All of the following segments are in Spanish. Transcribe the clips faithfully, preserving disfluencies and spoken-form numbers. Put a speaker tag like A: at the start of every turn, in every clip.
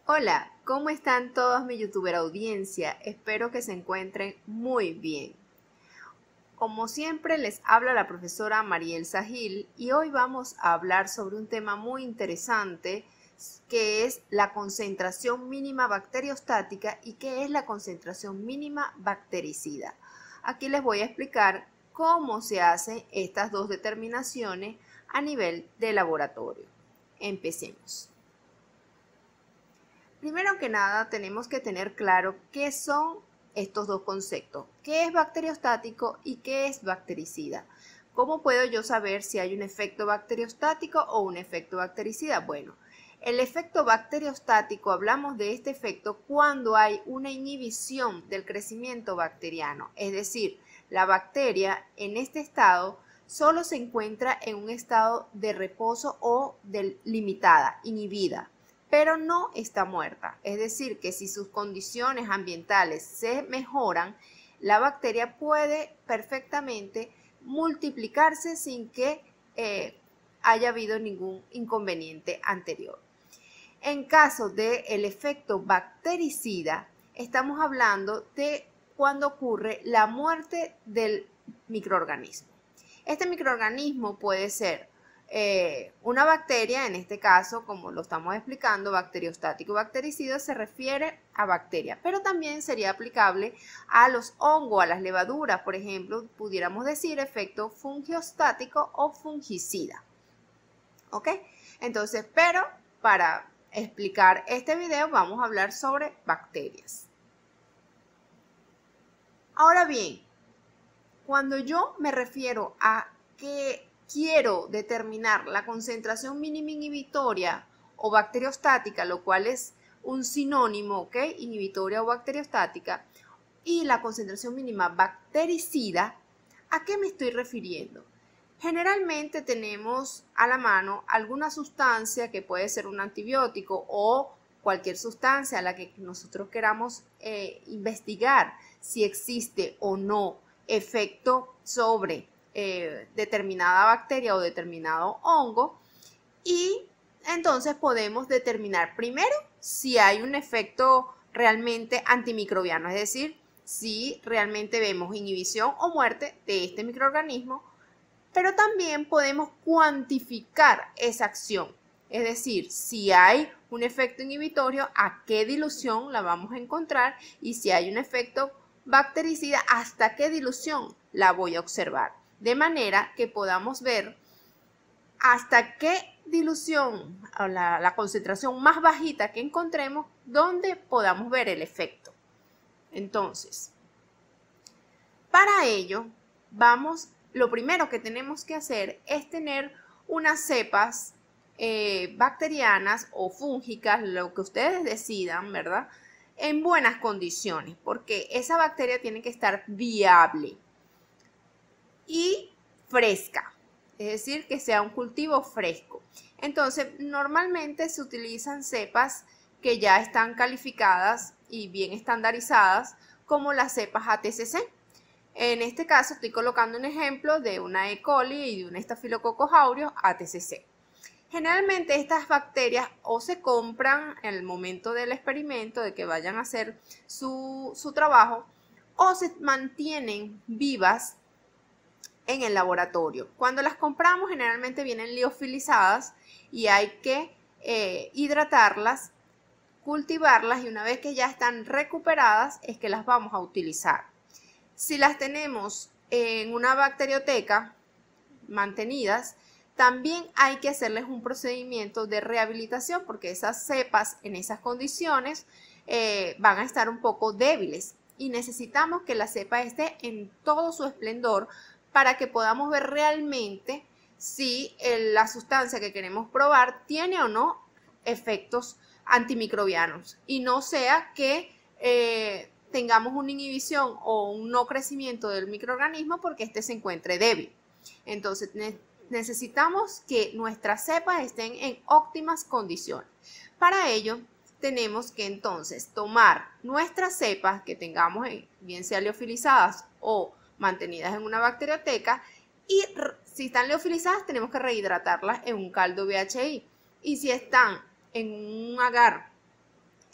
A: Hola, ¿cómo están todos mi youtuber audiencia? Espero que se encuentren muy bien. Como siempre les habla la profesora Mariel Sahil y hoy vamos a hablar sobre un tema muy interesante que es la concentración mínima bacteriostática y qué es la concentración mínima bactericida. Aquí les voy a explicar cómo se hacen estas dos determinaciones a nivel de laboratorio. Empecemos. Primero que nada, tenemos que tener claro qué son estos dos conceptos, qué es bacteriostático y qué es bactericida. ¿Cómo puedo yo saber si hay un efecto bacteriostático o un efecto bactericida? Bueno, el efecto bacteriostático, hablamos de este efecto cuando hay una inhibición del crecimiento bacteriano, es decir, la bacteria en este estado solo se encuentra en un estado de reposo o de limitada, inhibida, pero no está muerta. Es decir, que si sus condiciones ambientales se mejoran, la bacteria puede perfectamente multiplicarse sin que eh, haya habido ningún inconveniente anterior. En caso del efecto bactericida, estamos hablando de cuando ocurre la muerte del microorganismo. Este microorganismo puede ser eh, una bacteria, en este caso, como lo estamos explicando, bacteriostático y bactericida se refiere a bacteria, pero también sería aplicable a los hongos, a las levaduras, por ejemplo, pudiéramos decir efecto fungiostático o fungicida. ¿Ok? Entonces, pero para explicar este video vamos a hablar sobre bacterias. Ahora bien, cuando yo me refiero a que quiero determinar la concentración mínima inhibitoria o bacteriostática, lo cual es un sinónimo, ¿ok? Inhibitoria o bacteriostática, y la concentración mínima bactericida, ¿a qué me estoy refiriendo? Generalmente tenemos a la mano alguna sustancia que puede ser un antibiótico o cualquier sustancia a la que nosotros queramos eh, investigar si existe o no efecto sobre eh, determinada bacteria o determinado hongo, y entonces podemos determinar primero si hay un efecto realmente antimicrobiano, es decir, si realmente vemos inhibición o muerte de este microorganismo, pero también podemos cuantificar esa acción, es decir, si hay un efecto inhibitorio, a qué dilución la vamos a encontrar, y si hay un efecto bactericida, hasta qué dilución la voy a observar, de manera que podamos ver hasta qué dilución, la, la concentración más bajita que encontremos, donde podamos ver el efecto. Entonces, para ello, vamos, lo primero que tenemos que hacer es tener unas cepas eh, bacterianas o fúngicas, lo que ustedes decidan, ¿verdad?, en buenas condiciones, porque esa bacteria tiene que estar viable y fresca, es decir, que sea un cultivo fresco. Entonces, normalmente se utilizan cepas que ya están calificadas y bien estandarizadas, como las cepas A T C C. En este caso estoy colocando un ejemplo de una E. coli y de un Staphylococcus aureus A T C C. Generalmente estas bacterias o se compran en el momento del experimento, de que vayan a hacer su, su trabajo, o se mantienen vivas en el laboratorio. Cuando las compramos generalmente vienen liofilizadas y hay que eh, hidratarlas, cultivarlas, y una vez que ya están recuperadas es que las vamos a utilizar. Si las tenemos en una bacterioteca mantenidas, también hay que hacerles un procedimiento de rehabilitación, porque esas cepas en esas condiciones eh, van a estar un poco débiles y necesitamos que la cepa esté en todo su esplendor para que podamos ver realmente si la sustancia que queremos probar tiene o no efectos antimicrobianos, y no sea que eh, tengamos una inhibición o un no crecimiento del microorganismo porque éste se encuentre débil. Entonces ne necesitamos que nuestras cepas estén en óptimas condiciones. Para ello tenemos que entonces tomar nuestras cepas que tengamos, bien sea liofilizadas o mantenidas en una bacterioteca, y si están liofilizadas tenemos que rehidratarlas en un caldo B H I, y si están en un agar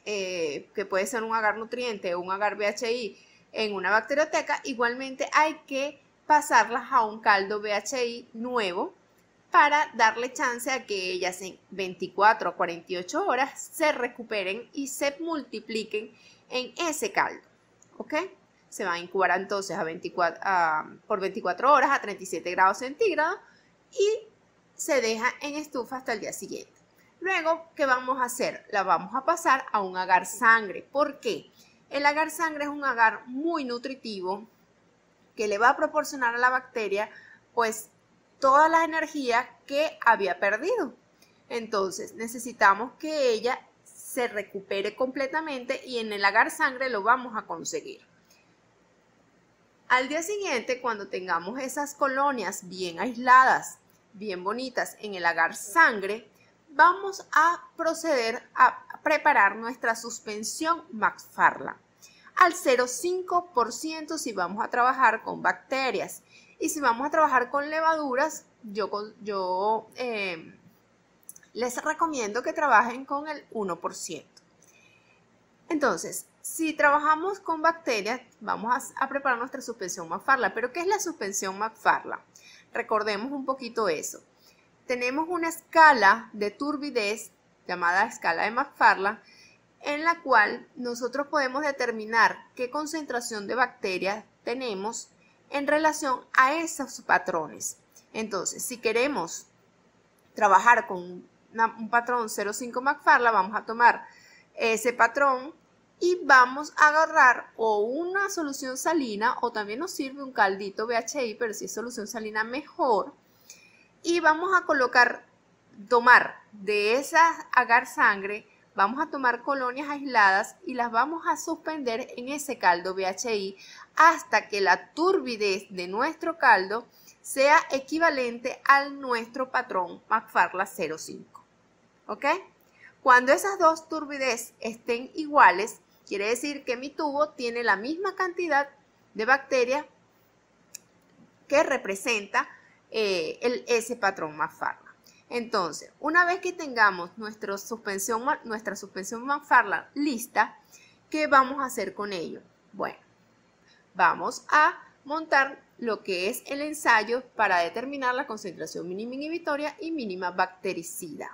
A: eh, que puede ser un agar nutriente o un agar B H I en una bacterioteca, igualmente hay que pasarlas a un caldo B H I nuevo para darle chance a que ellas en veinticuatro a cuarenta y ocho horas se recuperen y se multipliquen en ese caldo, ¿ok? Se va a incubar entonces a veinticuatro, a, por veinticuatro horas a treinta y siete grados centígrados y se deja en estufa hasta el día siguiente. Luego, ¿qué vamos a hacer? La vamos a pasar a un agar sangre. ¿Por qué? El agar sangre es un agar muy nutritivo que le va a proporcionar a la bacteria pues toda la energía que había perdido. Entonces necesitamos que ella se recupere completamente y en el agar sangre lo vamos a conseguir. Al día siguiente, cuando tengamos esas colonias bien aisladas, bien bonitas en el agar sangre, vamos a proceder a preparar nuestra suspensión McFarland al cero coma cinco por ciento si vamos a trabajar con bacterias, y si vamos a trabajar con levaduras, yo, yo eh, les recomiendo que trabajen con el uno por ciento. Entonces, si trabajamos con bacterias, vamos a, a preparar nuestra suspensión McFarland. ¿Pero qué es la suspensión McFarland? Recordemos un poquito eso. Tenemos una escala de turbidez llamada escala de McFarland, en la cual nosotros podemos determinar qué concentración de bacterias tenemos en relación a esos patrones. Entonces, si queremos trabajar con una, un patrón cero coma cinco McFarland, vamos a tomar ese patrón y vamos a agarrar o una solución salina, o también nos sirve un caldito B H I, pero si es solución salina mejor, y vamos a colocar, tomar de esa agar sangre, vamos a tomar colonias aisladas y las vamos a suspender en ese caldo B H I hasta que la turbidez de nuestro caldo sea equivalente al nuestro patrón McFarland cero coma cinco. ¿Ok? Cuando esas dos turbidez estén iguales, quiere decir que mi tubo tiene la misma cantidad de bacterias que representa eh, el, ese patrón McFarland. Entonces, una vez que tengamos nuestra suspensión, nuestra suspensión McFarland lista, ¿qué vamos a hacer con ello? Bueno, vamos a montar lo que es el ensayo para determinar la concentración mínima inhibitoria y mínima bactericida.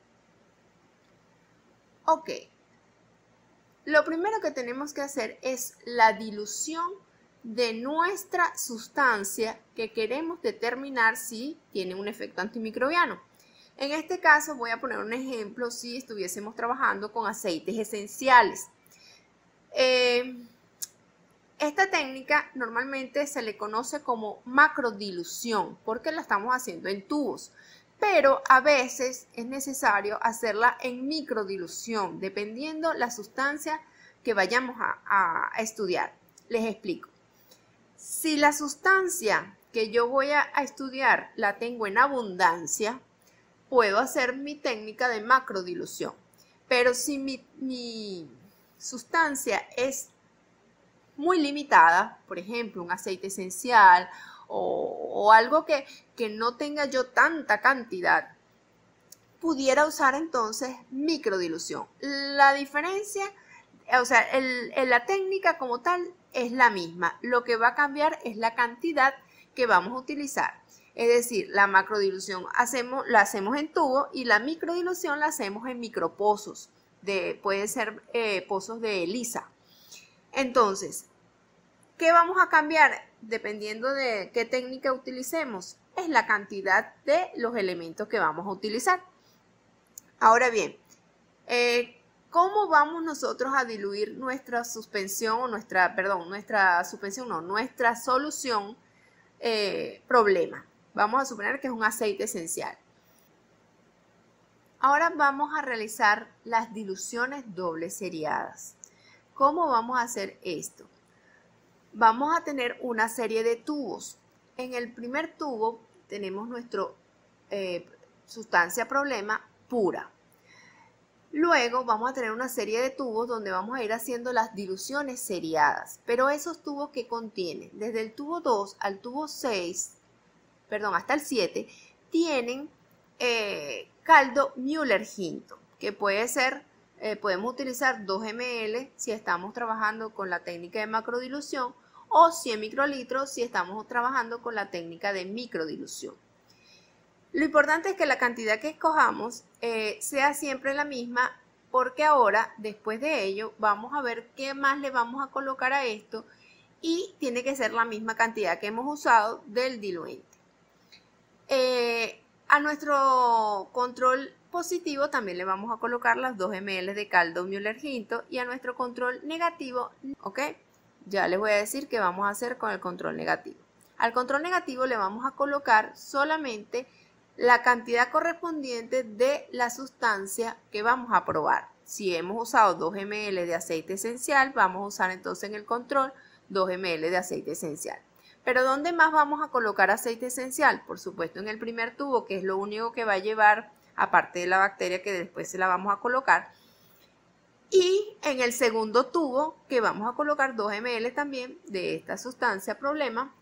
A: Ok, lo primero que tenemos que hacer es la dilución de nuestra sustancia que queremos determinar si tiene un efecto antimicrobiano. En este caso voy a poner un ejemplo si estuviésemos trabajando con aceites esenciales. Eh, esta técnica normalmente se le conoce como macrodilución porque la estamos haciendo en tubos, pero a veces es necesario hacerla en microdilución dependiendo la sustancia que vayamos a, a, a estudiar. Les explico. Si la sustancia que yo voy a, a estudiar la tengo en abundancia, puedo hacer mi técnica de macrodilución. Pero si mi, mi sustancia es muy limitada, por ejemplo, un aceite esencial o, o algo que, que no tenga yo tanta cantidad, pudiera usar entonces microdilución. La diferencia, o sea, el, el, la técnica como tal es la misma. Lo que va a cambiar es la cantidad que vamos a utilizar. Es decir, la macrodilución hacemos, la hacemos en tubo y la microdilución la hacemos en micropozos. De, pueden ser eh, pozos de lisa. Entonces, ¿qué vamos a cambiar? Dependiendo de qué técnica utilicemos, es la cantidad de los elementos que vamos a utilizar. Ahora bien, eh, ¿cómo vamos nosotros a diluir nuestra suspensión o nuestra, perdón, nuestra suspensión, no, nuestra solución eh, problema? Vamos a suponer que es un aceite esencial. Ahora vamos a realizar las diluciones doble seriadas. ¿Cómo vamos a hacer esto? Vamos a tener una serie de tubos. En el primer tubo tenemos nuestra eh, sustancia problema pura. Luego vamos a tener una serie de tubos donde vamos a ir haciendo las diluciones seriadas. Pero esos tubos que contienen, desde el tubo dos al tubo seis, perdón, hasta el siete, tienen eh, caldo Müller-Hinton, que puede ser eh, podemos utilizar dos mililitros si estamos trabajando con la técnica de macrodilución o cien microlitros si estamos trabajando con la técnica de microdilución. Lo importante es que la cantidad que escojamos eh, sea siempre la misma, porque ahora, después de ello, vamos a ver qué más le vamos a colocar a esto y tiene que ser la misma cantidad que hemos usado del diluente. Eh, a nuestro control positivo también le vamos a colocar las dos mililitros de caldo Müller-Hinton y a nuestro control negativo, ¿ok? Ya les voy a decir qué vamos a hacer con el control negativo. Al control negativo le vamos a colocar solamente la cantidad correspondiente de la sustancia que vamos a probar. Si hemos usado dos mililitros de aceite esencial, vamos a usar entonces en el control dos mililitros de aceite esencial. Pero ¿dónde más vamos a colocar aceite esencial? Por supuesto en el primer tubo, que es lo único que va a llevar, aparte de la bacteria que después se la vamos a colocar. Y en el segundo tubo, que vamos a colocar dos mililitros también de esta sustancia problema.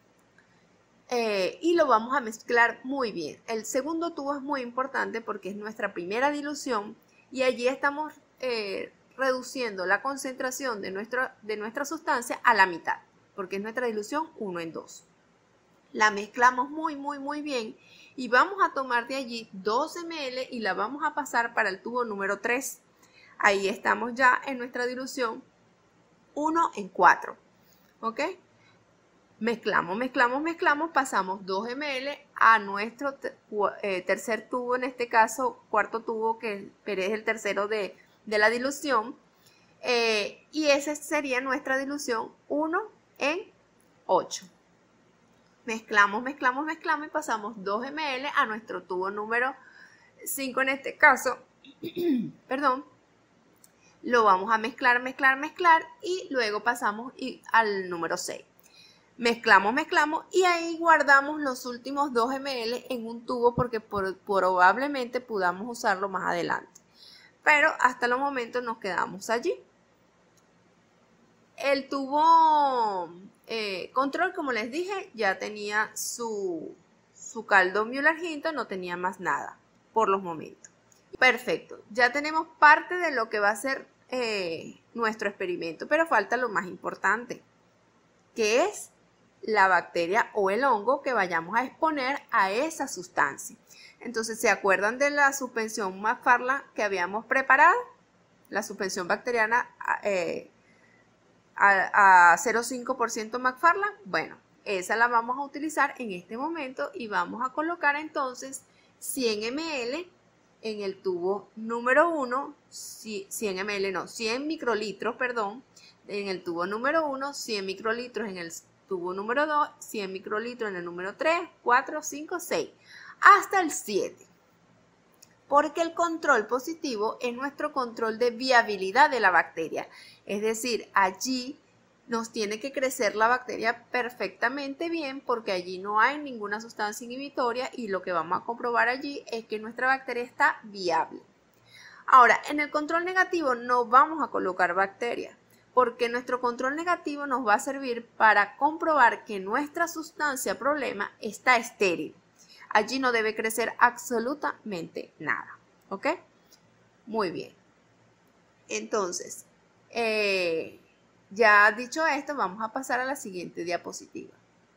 A: Eh, y lo vamos a mezclar muy bien. El segundo tubo es muy importante porque es nuestra primera dilución y allí estamos eh, reduciendo la concentración de nuestra, de nuestra sustancia a la mitad, porque es nuestra dilución uno en dos. La mezclamos muy muy muy bien y vamos a tomar de allí doce mililitros y la vamos a pasar para el tubo número tres. Ahí estamos ya en nuestra dilución uno en cuatro. ¿Ok? Mezclamos, mezclamos, mezclamos, pasamos dos mililitros a nuestro eh, tercer tubo, en este caso cuarto tubo, que es el tercero de, de la dilución. Eh, y esa sería nuestra dilución uno en ocho. Mezclamos, mezclamos, mezclamos y pasamos dos mililitros a nuestro tubo número cinco en este caso. Perdón. Lo vamos a mezclar, mezclar, mezclar y luego pasamos al número seis. Mezclamos, mezclamos y ahí guardamos los últimos dos mililitros en un tubo porque por, probablemente podamos usarlo más adelante. Pero hasta el momento nos quedamos allí. El tubo eh, control, como les dije, ya tenía su, su caldo Müller-Hinton, no tenía más nada por los momentos. Perfecto, ya tenemos parte de lo que va a ser eh, nuestro experimento, pero falta lo más importante, que es la bacteria o el hongo que vayamos a exponer a esa sustancia. Entonces, ¿se acuerdan de la suspensión McFarland que habíamos preparado? La suspensión bacteriana eh, a, a cero coma cinco por ciento McFarland. Bueno, esa la vamos a utilizar en este momento y vamos a colocar entonces cien mililitros en el tubo número uno, cien mililitros, no, cien microlitros, perdón, en el tubo número uno, cien microlitros en el tubo número dos, cien microlitros en el número tres, cuatro, cinco, seis, hasta el siete. Porque el control positivo es nuestro control de viabilidad de la bacteria. Es decir, allí nos tiene que crecer la bacteria perfectamente bien porque allí no hay ninguna sustancia inhibitoria y lo que vamos a comprobar allí es que nuestra bacteria está viable. Ahora, en el control negativo no vamos a colocar bacterias, porque nuestro control negativo nos va a servir para comprobar que nuestra sustancia problema está estéril. Allí no debe crecer absolutamente nada, ¿ok? Muy bien. Entonces, eh, ya dicho esto, vamos a pasar a la siguiente diapositiva.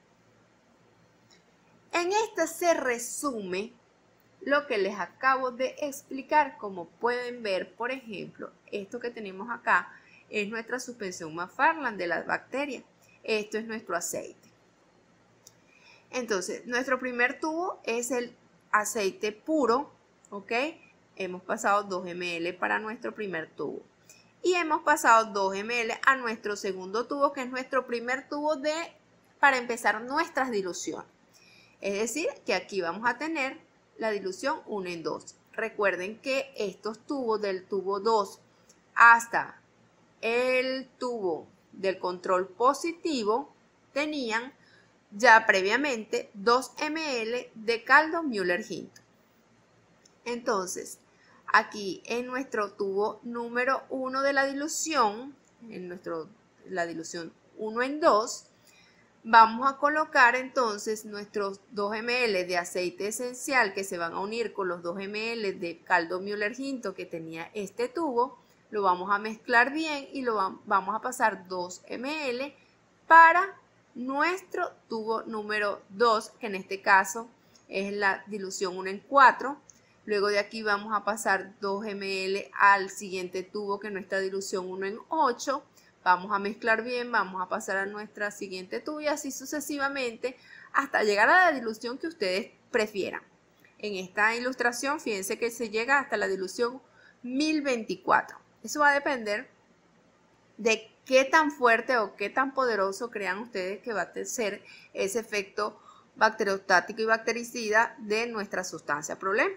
A: En esta se resume lo que les acabo de explicar. Como pueden ver, por ejemplo, esto que tenemos acá es nuestra suspensión McFarland de las bacterias. Esto es nuestro aceite. Entonces, nuestro primer tubo es el aceite puro, ¿ok? Hemos pasado dos mililitros para nuestro primer tubo. Y hemos pasado dos mililitros a nuestro segundo tubo, que es nuestro primer tubo de, para empezar nuestras diluciones. Es decir, que aquí vamos a tener la dilución uno en dos. Recuerden que estos tubos del tubo dos hasta el tubo del control positivo tenían ya previamente dos mililitros de caldo Müller-Hinton. Entonces, aquí en nuestro tubo número uno de la dilución, en nuestro, la dilución uno en dos, vamos a colocar entonces nuestros dos mililitros de aceite esencial que se van a unir con los dos mililitros de caldo Müller-Hinton que tenía este tubo. Lo vamos a mezclar bien y lo vamos a pasar dos mililitros para nuestro tubo número dos, que en este caso es la dilución uno en cuatro. Luego de aquí vamos a pasar dos mililitros al siguiente tubo, que es nuestra dilución uno en ocho. Vamos a mezclar bien, vamos a pasar a nuestra siguiente tubo y así sucesivamente hasta llegar a la dilución que ustedes prefieran. En esta ilustración, fíjense que se llega hasta la dilución mil veinticuatro. Eso va a depender de qué tan fuerte o qué tan poderoso crean ustedes que va a ser ese efecto bacteriostático y bactericida de nuestra sustancia problema.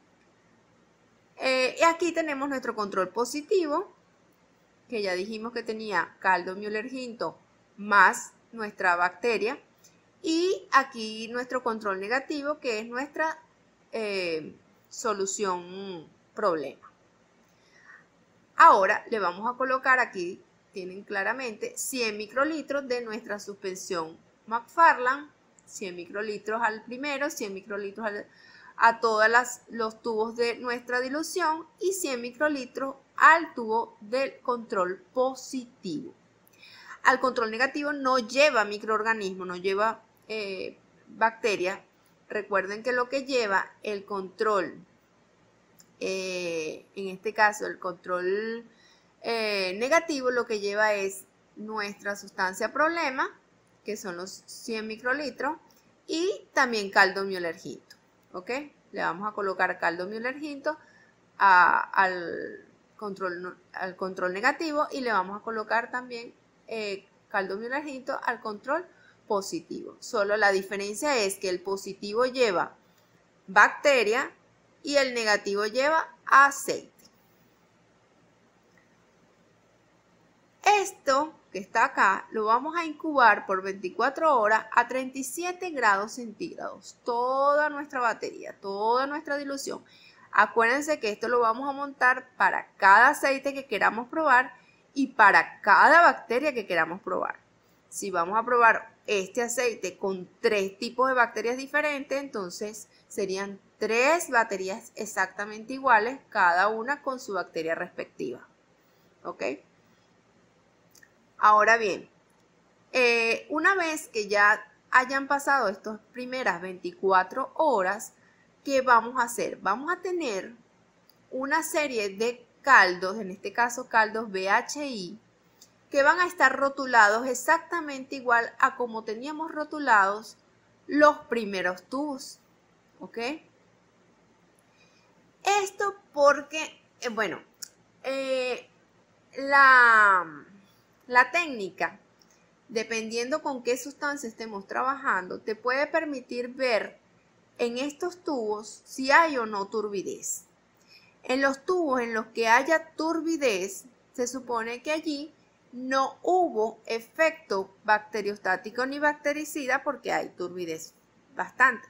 A: Eh, y aquí tenemos nuestro control positivo, que ya dijimos que tenía caldo Müller-Hinton más nuestra bacteria. Y aquí nuestro control negativo, que es nuestra eh, solución problema. Ahora le vamos a colocar aquí, tienen claramente, cien microlitros de nuestra suspensión McFarland, cien microlitros al primero, cien microlitros al, a todos los tubos de nuestra dilución y cien microlitros al tubo del control positivo. Al control negativo no lleva microorganismos, no lleva eh, bacterias. Recuerden que lo que lleva el control, eh, en este caso el control eh, negativo, lo que lleva es nuestra sustancia problema, que son los cien microlitros, y también caldo Müller-Hinton. ¿Ok? Le vamos a colocar caldo Müller-Hinton al control, al control negativo y le vamos a colocar también eh, caldo Müller-Hinton al control positivo. Solo la diferencia es que el positivo lleva bacteria y el negativo lleva aceite. Esto que está acá lo vamos a incubar por veinticuatro horas a treinta y siete grados centígrados. Toda nuestra batería, toda nuestra dilución. Acuérdense que esto lo vamos a montar para cada aceite que queramos probar y para cada bacteria que queramos probar. Si vamos a probar este aceite con tres tipos de bacterias diferentes, entonces serían tres baterías exactamente iguales, cada una con su bacteria respectiva. ¿Ok? Ahora bien, eh, una vez que ya hayan pasado estas primeras veinticuatro horas, ¿qué vamos a hacer? Vamos a tener una serie de caldos, en este caso caldos B H I, que van a estar rotulados exactamente igual a como teníamos rotulados los primeros tubos. ¿Ok? Esto porque, eh, bueno, eh, la... La técnica, dependiendo con qué sustancia estemos trabajando, te puede permitir ver en estos tubos si hay o no turbidez. En los tubos en los que haya turbidez, se supone que allí no hubo efecto bacteriostático ni bactericida porque hay turbidez bastante.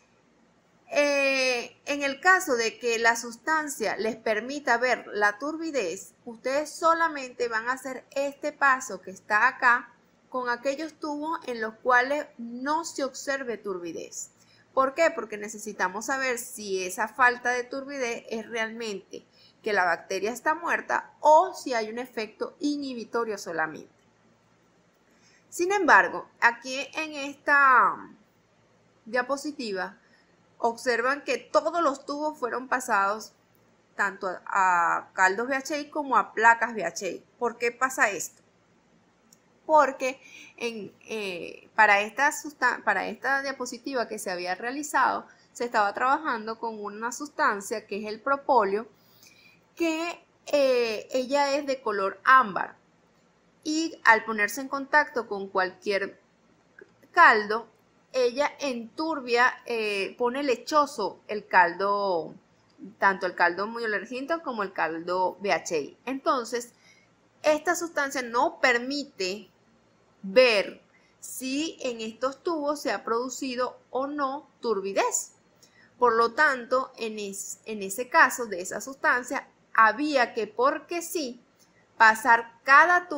A: Eh, en el caso de que la sustancia les permita ver la turbidez, ustedes solamente van a hacer este paso que está acá con aquellos tubos en los cuales no se observe turbidez. ¿Por qué? Porque necesitamos saber si esa falta de turbidez es realmente que la bacteria está muerta o si hay un efecto inhibitorio solamente. Sin embargo, aquí en esta diapositiva observan que todos los tubos fueron pasados tanto a, a caldos B H I como a placas B H I. ¿Por qué pasa esto? Porque en, eh, para, esta para esta diapositiva que se había realizado, se estaba trabajando con una sustancia que es el propóleo, que eh, ella es de color ámbar. Y al ponerse en contacto con cualquier caldo, ella enturbia, eh, pone lechoso el caldo, tanto el caldo Müller-Hinton como el caldo B H I. Entonces, esta sustancia no permite ver si en estos tubos se ha producido o no turbidez. Por lo tanto, en, es, en ese caso de esa sustancia, había que, porque sí, pasar cada tubo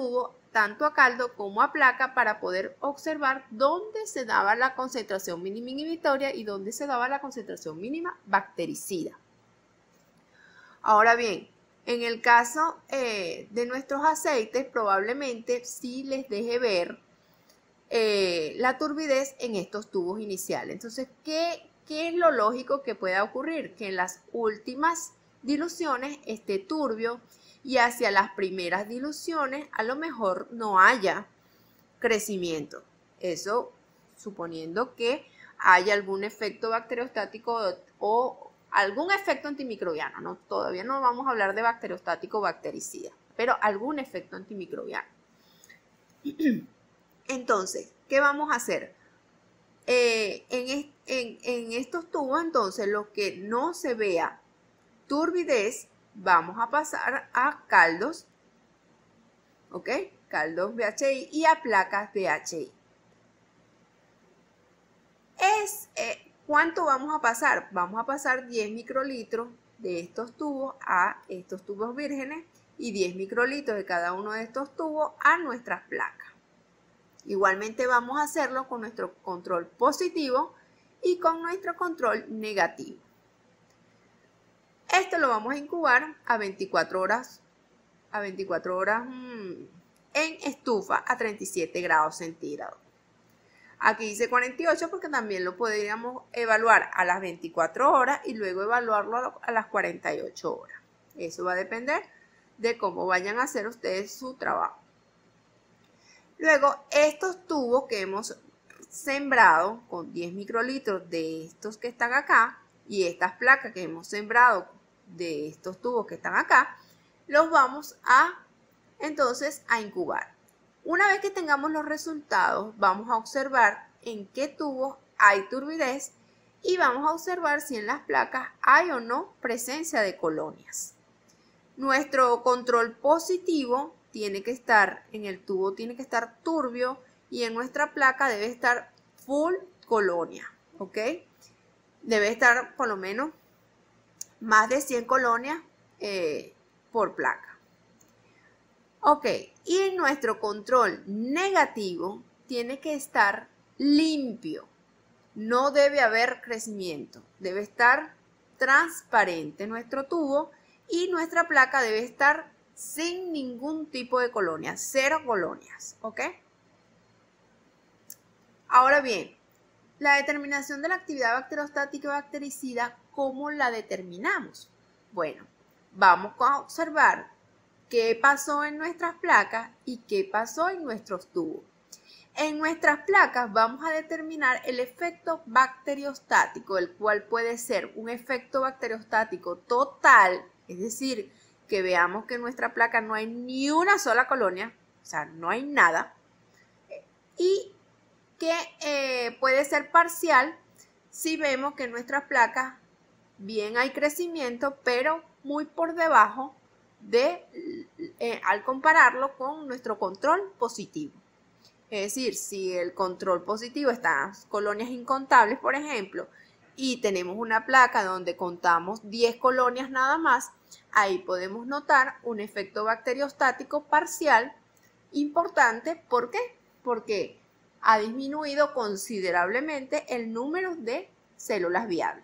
A: tanto a caldo como a placa para poder observar dónde se daba la concentración mínima inhibitoria y dónde se daba la concentración mínima bactericida. Ahora bien, en el caso eh, de nuestros aceites, probablemente sí les deje ver eh, la turbidez en estos tubos iniciales. Entonces, ¿qué, qué es lo lógico que pueda ocurrir? Que en las últimas diluciones esté turbio y hacia las primeras diluciones a lo mejor no haya crecimiento. Eso suponiendo que haya algún efecto bacteriostático o algún efecto antimicrobiano, ¿no? Todavía no vamos a hablar de bacteriostático o bactericida, pero algún efecto antimicrobiano. Entonces, ¿qué vamos a hacer? Eh, en, en, en estos tubos, entonces, lo que no se vea turbidez, vamos a pasar a caldos, ¿ok? Caldos B H I y a placas B H I. Es... Eh, ¿Cuánto vamos a pasar? Vamos a pasar diez microlitros de estos tubos a estos tubos vírgenes y diez microlitros de cada uno de estos tubos a nuestras placas. Igualmente vamos a hacerlo con nuestro control positivo y con nuestro control negativo. Esto lo vamos a incubar a veinticuatro horas, a veinticuatro horas mmm, en estufa a treinta y siete grados centígrados. Aquí dice cuarenta y ocho porque también lo podríamos evaluar a las veinticuatro horas y luego evaluarlo a las cuarenta y ocho horas. Eso va a depender de cómo vayan a hacer ustedes su trabajo. Luego, estos tubos que hemos sembrado con diez microlitros de estos que están acá y estas placas que hemos sembrado de estos tubos que están acá, los vamos a entonces a incubar. Una vez que tengamos los resultados, vamos a observar en qué tubos hay turbidez y vamos a observar si en las placas hay o no presencia de colonias. Nuestro control positivo tiene que estar en el tubo, tiene que estar turbio y en nuestra placa debe estar full colonia, ¿ok? Debe estar por lo menos más de cien colonias eh, por placa. Ok, y nuestro control negativo tiene que estar limpio. No debe haber crecimiento. Debe estar transparente nuestro tubo y nuestra placa debe estar sin ningún tipo de colonia, cero colonias, ¿ok? Ahora bien, la determinación de la actividad bacteriostática y bactericida, ¿cómo la determinamos? Bueno, vamos a observar qué pasó en nuestras placas y qué pasó en nuestros tubos. En nuestras placas vamos a determinar el efecto bacteriostático, el cual puede ser un efecto bacteriostático total, es decir, que veamos que en nuestra placa no hay ni una sola colonia, o sea, no hay nada, y que eh, puede ser parcial si vemos que en nuestras placas bien hay crecimiento, pero muy por debajo de, eh, al compararlo con nuestro control positivo. Es decir, si el control positivo está en colonias incontables, por ejemplo, y tenemos una placa donde contamos diez colonias nada más, ahí podemos notar un efecto bacteriostático parcial importante. ¿Por qué? Porque ha disminuido considerablemente el número de células viables.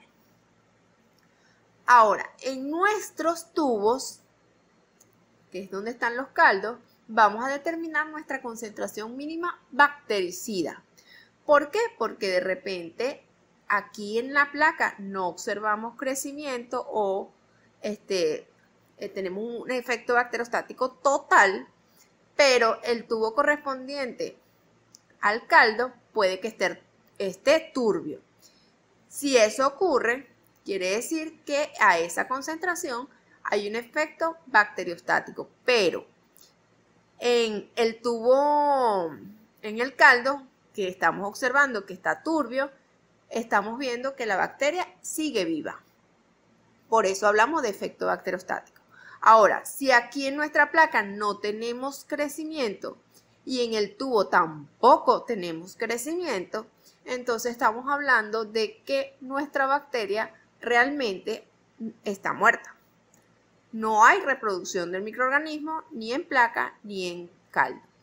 A: Ahora, en nuestros tubos, que es donde están los caldos, vamos a determinar nuestra concentración mínima bactericida. ¿Por qué? Porque de repente aquí en la placa no observamos crecimiento o este, eh, tenemos un efecto bacteriostático total, pero el tubo correspondiente al caldo puede que esté, esté turbio. Si eso ocurre, quiere decir que a esa concentración hay un efecto bacteriostático, pero en el tubo, en el caldo que estamos observando que está turbio, estamos viendo que la bacteria sigue viva. Por eso hablamos de efecto bacteriostático. Ahora, si aquí en nuestra placa no tenemos crecimiento y en el tubo tampoco tenemos crecimiento, entonces estamos hablando de que nuestra bacteria realmente está muerta. No hay reproducción del microorganismo ni en placa ni en caldo.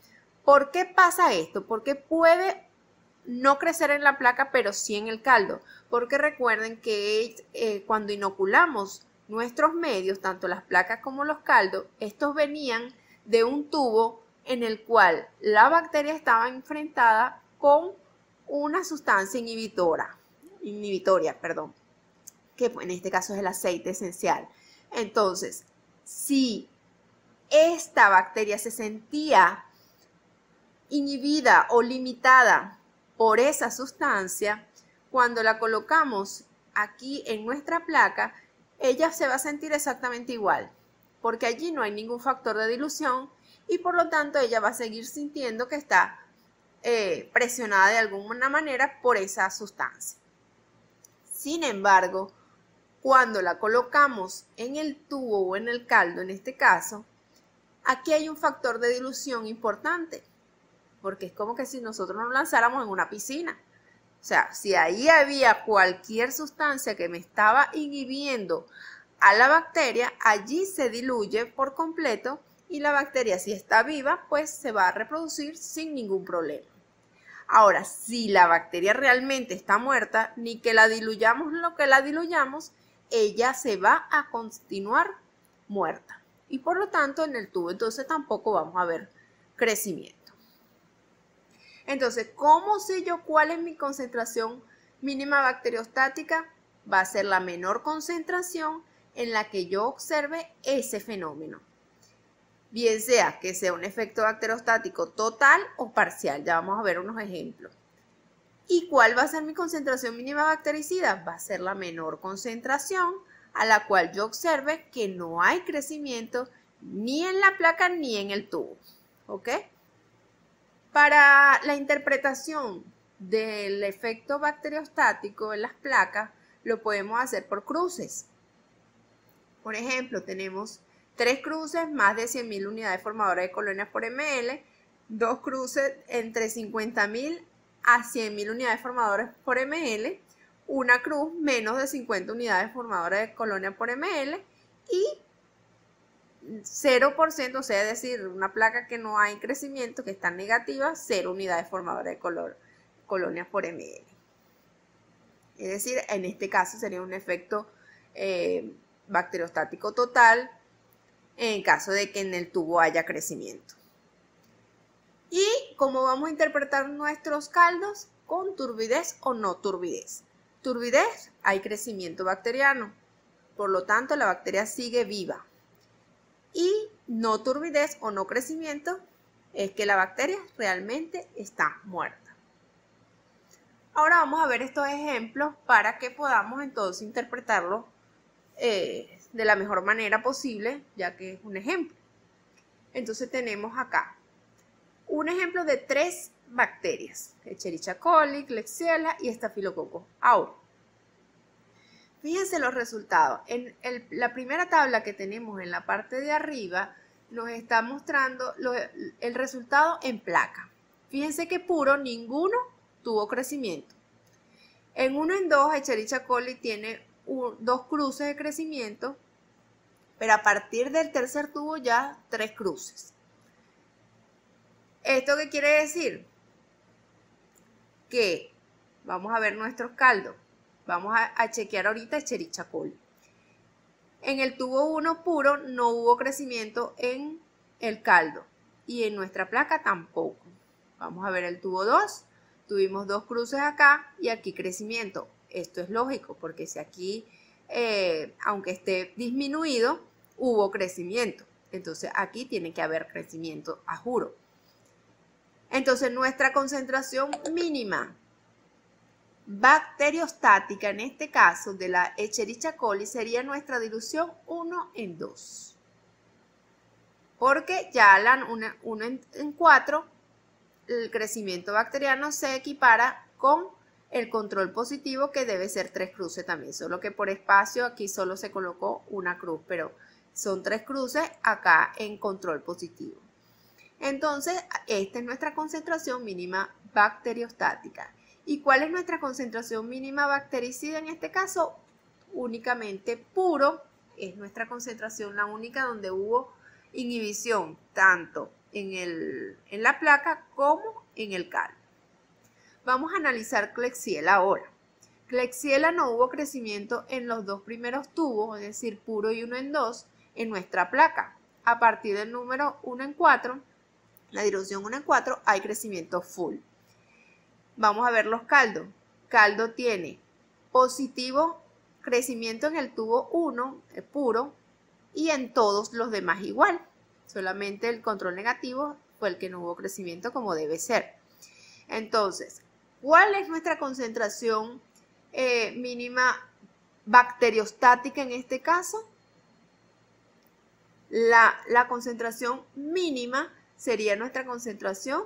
A: ¿Por qué pasa esto? Porque puede no crecer en la placa, pero sí en el caldo. Porque recuerden que eh, cuando inoculamos nuestros medios, tanto las placas como los caldos, estos venían de un tubo en el cual la bacteria estaba enfrentada con una sustancia inhibitora, inhibitoria, perdón, que en este caso es el aceite esencial. Entonces, si esta bacteria se sentía inhibida o limitada por esa sustancia, cuando la colocamos aquí en nuestra placa, ella se va a sentir exactamente igual, porque allí no hay ningún factor de dilución y por lo tanto ella va a seguir sintiendo que está eh, presionada de alguna manera por esa sustancia. Sin embargo, cuando la colocamos en el tubo o en el caldo, en este caso, aquí hay un factor de dilución importante, porque es como que si nosotros nos lanzáramos en una piscina. O sea, si ahí había cualquier sustancia que me estaba inhibiendo a la bacteria, allí se diluye por completo y la bacteria, si está viva, pues se va a reproducir sin ningún problema. Ahora, si la bacteria realmente está muerta, ni que la diluyamos lo que la diluyamos, ella se va a continuar muerta. Y por lo tanto, en el tubo entonces tampoco vamos a ver crecimiento. Entonces, ¿cómo sé yo cuál es mi concentración mínima bacteriostática? Va a ser la menor concentración en la que yo observe ese fenómeno. Bien sea que sea un efecto bacteriostático total o parcial. Ya vamos a ver unos ejemplos. ¿Y cuál va a ser mi concentración mínima bactericida? Va a ser la menor concentración a la cual yo observe que no hay crecimiento ni en la placa ni en el tubo. ¿Ok? Para la interpretación del efecto bacteriostático en las placas, lo podemos hacer por cruces. Por ejemplo, tenemos tres cruces, más de cien mil unidades formadoras de colonias por ml, dos cruces entre cincuenta mil a cien mil unidades formadoras por ml, una cruz menos de cincuenta unidades formadoras de colonia por ml y cero por ciento, o sea, es decir, una placa que no hay crecimiento, que está negativa, cero unidades formadoras de color, colonias por ml. Es decir, en este caso sería un efecto eh, bacteriostático total en caso de que en el tubo haya crecimiento. ¿Y cómo vamos a interpretar nuestros caldos? Con turbidez o no turbidez. Turbidez, hay crecimiento bacteriano, por lo tanto la bacteria sigue viva. Y no turbidez o no crecimiento es que la bacteria realmente está muerta. Ahora vamos a ver estos ejemplos para que podamos entonces interpretarlo eh, de la mejor manera posible, ya que es un ejemplo. Entonces tenemos acá un ejemplo de tres bacterias, Escherichia coli, Klebsiella y Staphylococcus aureus. Fíjense los resultados. En el, la primera tabla que tenemos en la parte de arriba nos está mostrando lo, el resultado en placa. Fíjense que puro, ninguno tuvo crecimiento. En uno en dos, Escherichia coli tiene un, dos cruces de crecimiento, pero a partir del tercer tubo ya tres cruces. ¿Esto qué quiere decir? Que vamos a ver nuestros caldos. Vamos a, a chequear ahorita Escherichia coli. En el tubo uno puro no hubo crecimiento en el caldo y en nuestra placa tampoco. Vamos a ver el tubo dos. Tuvimos dos cruces acá y aquí crecimiento. Esto es lógico porque si aquí, eh, aunque esté disminuido, hubo crecimiento. Entonces aquí tiene que haber crecimiento, a juro. Entonces nuestra concentración mínima bacteriostática, en este caso de la Escherichia coli, sería nuestra dilución uno en dos. Porque ya la uno en cuatro, el crecimiento bacteriano se equipara con el control positivo, que debe ser tres cruces también. Solo que por espacio aquí solo se colocó una cruz, pero son tres cruces acá en control positivo. Entonces, esta es nuestra concentración mínima bacteriostática. ¿Y cuál es nuestra concentración mínima bactericida en este caso? Únicamente puro, es nuestra concentración la única donde hubo inhibición tanto en, el, en la placa como en el caldo. Vamos a analizar Klebsiella ahora. Klebsiella no hubo crecimiento en los dos primeros tubos, es decir, puro y uno en dos, en nuestra placa. A partir del número uno en cuatro, la dilución uno en cuatro, hay crecimiento full. Vamos a ver los caldos. Caldo tiene positivo crecimiento en el tubo uno, puro, y en todos los demás igual. Solamente el control negativo fue el que no hubo crecimiento como debe ser. Entonces, ¿cuál es nuestra concentración eh, mínima bacteriostática en este caso? La, la concentración mínima sería nuestra concentración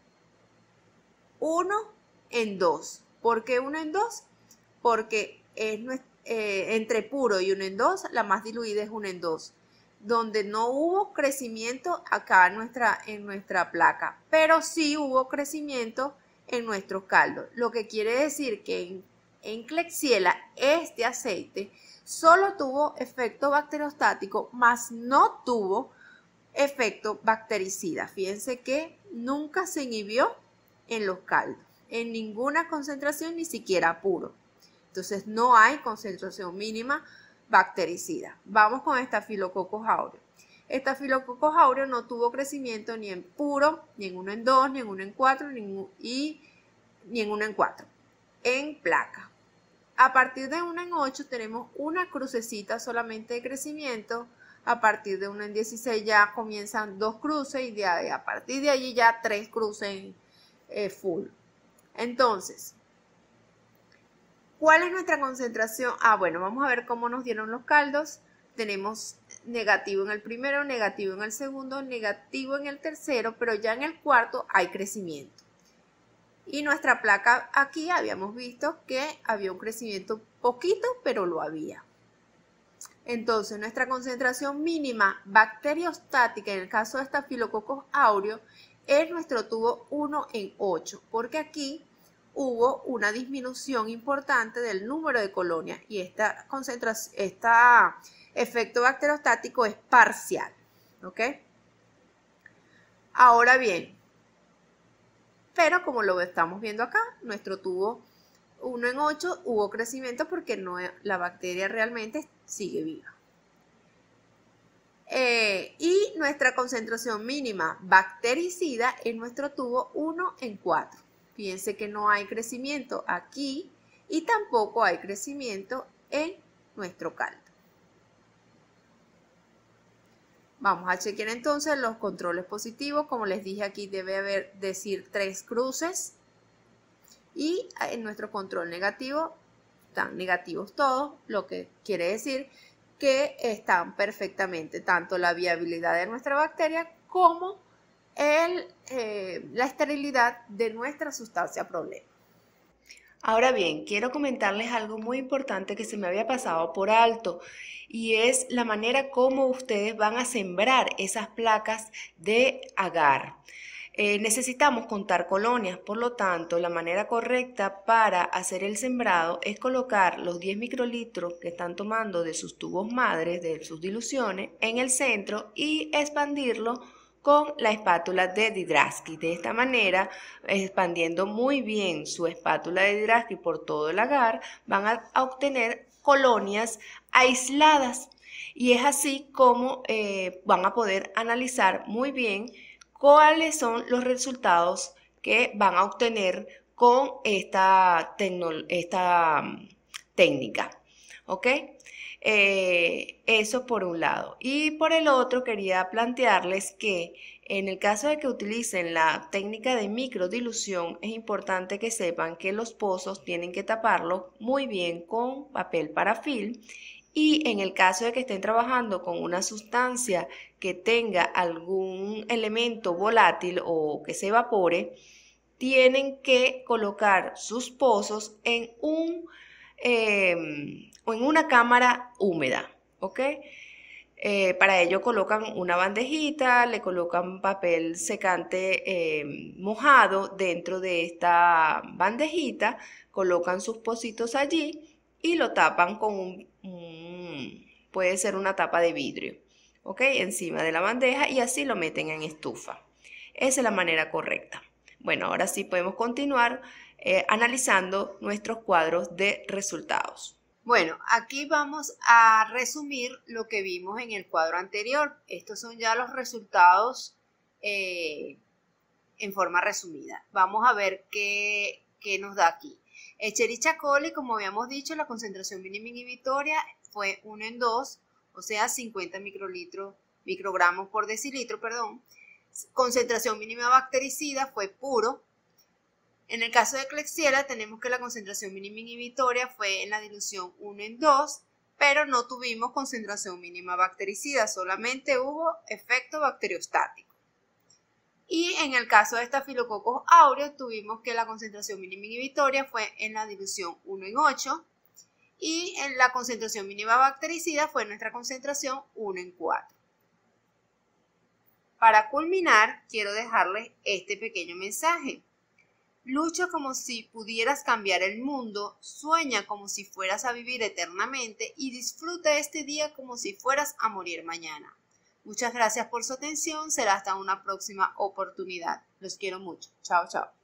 A: uno en dos. ¿Por qué uno en dos? Porque es nuestra, eh, entre puro y uno en dos, la más diluida es uno en dos. Donde no hubo crecimiento acá en nuestra, en nuestra placa, pero sí hubo crecimiento en nuestros caldos. Lo que quiere decir que en, en Klebsiella este aceite solo tuvo efecto bacteriostático, mas no tuvo efecto bactericida. Fíjense que nunca se inhibió en los caldos, en ninguna concentración, ni siquiera puro. Entonces no hay concentración mínima bactericida. Vamos con Staphylococcus aureus. Staphylococcus aureus no tuvo crecimiento ni en puro, ni en uno en dos, ni en uno en cuatro, ni en, y, ni en uno en cuatro. En placa. A partir de uno en ocho tenemos una crucecita solamente de crecimiento. A partir de uno en dieciséis ya comienzan dos cruces y de ahí, a partir de allí ya tres cruces eh, full. Entonces, ¿cuál es nuestra concentración? Ah, bueno, vamos a ver cómo nos dieron los caldos. Tenemos negativo en el primero, negativo en el segundo, negativo en el tercero, pero ya en el cuarto hay crecimiento. Y nuestra placa aquí habíamos visto que había un crecimiento poquito, pero lo había. Entonces, nuestra concentración mínima bacteriostática en el caso de Staphylococcus aureus es nuestro tubo uno en ocho, porque aquí hubo una disminución importante del número de colonias y esta concentración, este efecto bacteriostático es parcial, ¿ok? Ahora bien, pero como lo estamos viendo acá, nuestro tubo uno en ocho hubo crecimiento porque no, la bacteria realmente sigue viva. Eh, y nuestra concentración mínima bactericida es nuestro tubo uno en cuatro. Fíjense que no hay crecimiento aquí y tampoco hay crecimiento en nuestro caldo. Vamos a chequear entonces los controles positivos. Como les dije, aquí debe haber decir tres cruces. Y en nuestro control negativo están negativos todos, lo que quiere decir que están perfectamente tanto la viabilidad de nuestra bacteria como el, eh, la esterilidad de nuestra sustancia problema. Ahora bien, quiero comentarles algo muy importante que se me había pasado por alto y es la manera como ustedes van a sembrar esas placas de agar. Eh, necesitamos contar colonias, por lo tanto, la manera correcta para hacer el sembrado es colocar los diez microlitros que están tomando de sus tubos madres, de sus diluciones, en el centro y expandirlo con la espátula de Didrasky. De esta manera, expandiendo muy bien su espátula de Didrasky por todo el agar, van a, a obtener colonias aisladas y es así como eh, van a poder analizar muy bien cuáles son los resultados que van a obtener con esta, esta técnica, ¿ok? Eh, eso por un lado. Y por el otro quería plantearles que en el caso de que utilicen la técnica de microdilución, es importante que sepan que los pozos tienen que taparlos muy bien con papel parafil. Y en el caso de que estén trabajando con una sustancia que tenga algún elemento volátil o que se evapore, tienen que colocar sus pozos en, un, eh, en una cámara húmeda, ¿ok? Eh, para ello colocan una bandejita, le colocan papel secante eh, mojado dentro de esta bandejita, colocan sus pocitos allí y lo tapan con un, un, puede ser una tapa de vidrio, ¿ok? Encima de la bandeja y así lo meten en estufa.
B: Esa es la manera correcta. Bueno, ahora sí podemos continuar eh, analizando nuestros cuadros de resultados.
A: Bueno, aquí vamos a resumir lo que vimos en el cuadro anterior. Estos son ya los resultados eh, en forma resumida. Vamos a ver qué, qué nos da aquí. Escherichia coli, como habíamos dicho, la concentración mínima inhibitoria fue uno en dos, o sea, cincuenta microlitros, microgramos por decilitro, perdón. Concentración mínima bactericida fue puro. En el caso de Klebsiella tenemos que la concentración mínima inhibitoria fue en la dilución uno en dos, pero no tuvimos concentración mínima bactericida, solamente hubo efecto bacteriostático. Y en el caso de Staphylococcus aureus tuvimos que la concentración mínima inhibitoria fue en la dilución uno en ocho y en la concentración mínima bactericida fue nuestra concentración uno en cuatro. Para culminar, quiero dejarles este pequeño mensaje. Lucha como si pudieras cambiar el mundo, sueña como si fueras a vivir eternamente y disfruta este día como si fueras a morir mañana. Muchas gracias por su atención, será hasta una próxima oportunidad. Los quiero mucho. Chao, chao.